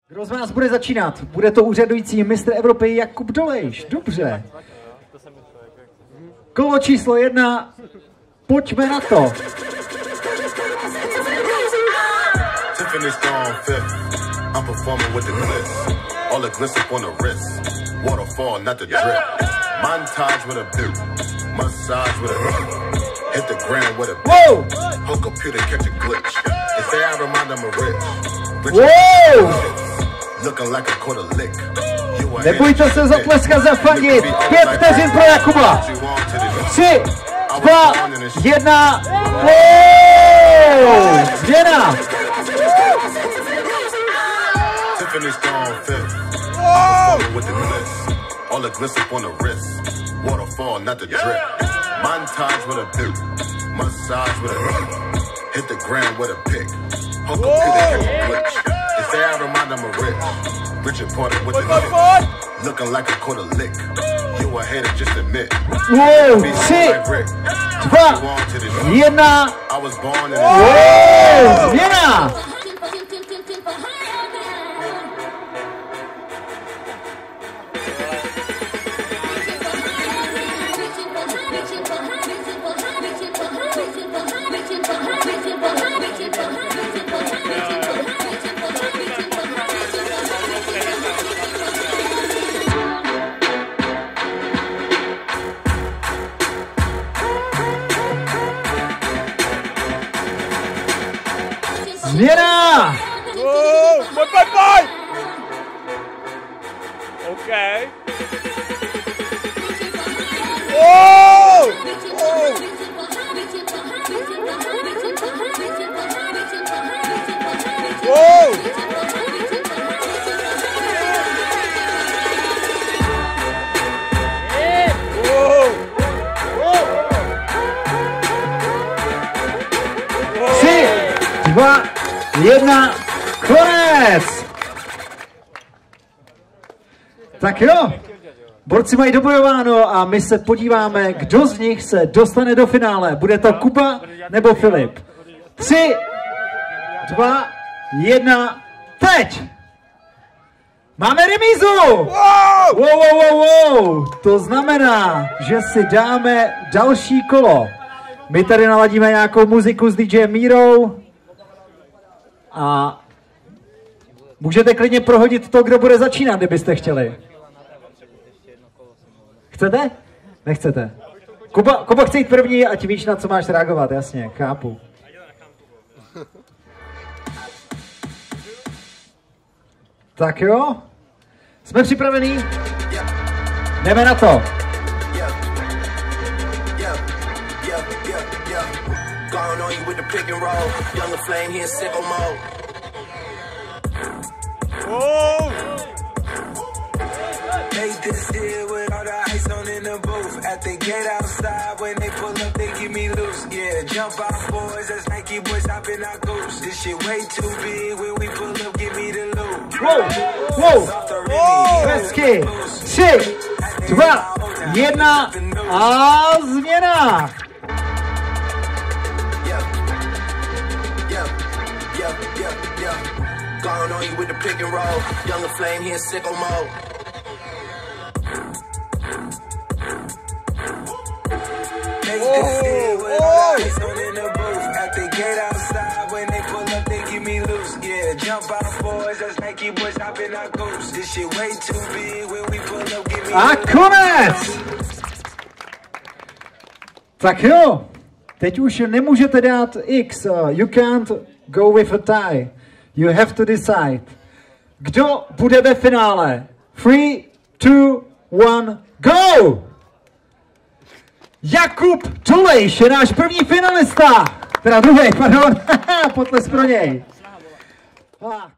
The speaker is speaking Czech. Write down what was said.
Kdo z vás bude začínat? Bude to úřadující mistr Evropy Jakub Dolejš. Dobře. Kolo číslo 1. Pojďme na to. I'm performing with the glitz, all the glitz up on the wrist, waterfall, not the drip, montage with a bip, massage with a hit the ground with a bip, whole computer catch a glitch, they say I remind them of rich, looking like a quarter lick. Nebojte se zatleskat, zafandit, 5 vteřin pro Jakuba, 3, 2, 1, změna. Tiffany Stone fit. With the glitz, all the glitz up on the wrist, waterfall, not the drip, montage with a bip, massage with a hit the ground with a pick, whole computer catch a glitch, they say I remind them of rich, Richard Porter with the lick, looking like a quarter lick, you a hater, just admit. Whoa, 3, 2, 1, I was born in the změna. Změna! Pojď! OK. Tři, 2, 1, konec! Tak jo, borci mají dobojováno a my se podíváme, kdo z nich se dostane do finále. Bude to Kuba nebo Filip? 3, 2, 1, teď! Máme remízu! Wow. To znamená, že si dáme další kolo. My tady naladíme nějakou muziku s DJ Mírou a můžete klidně prohodit to, kdo bude začínat, kdybyste chtěli. Chcete? Nechcete? Kuba chce jít první, ať víš, na co máš reagovat, jasně, chápu. Tak jo, jsme připravení? Jdeme na to. Going on you with the pick and roll. Younger flame here in sicko mode. They just did with all the ice on in the booth. At the gate outside, when they pull up, they give me loose. Yeah, jump out boys, that's Nike boys hopping our goose. This shit way too big. When we pull up, give me the loot. Hezky. 3, 2, 1 a změna. Going on you with the pick and roll. Younger flame here in sicko mode. They just did with all the ice on in the booth. At the gate outside, when they pull up, they give me loose. Yeah, jump out boys, that's Nike boys hopping our goose. This shit way too big. When we pull up, give me a konec! Tak jo, teď už nemůžete dát X. You can't go with a tie. You have to decide. Kdo bude ve finále? 3, 2, 1, go! Jakub Dolejš je náš první finalista. Teda druhý, pardon. Potlesk pro něj.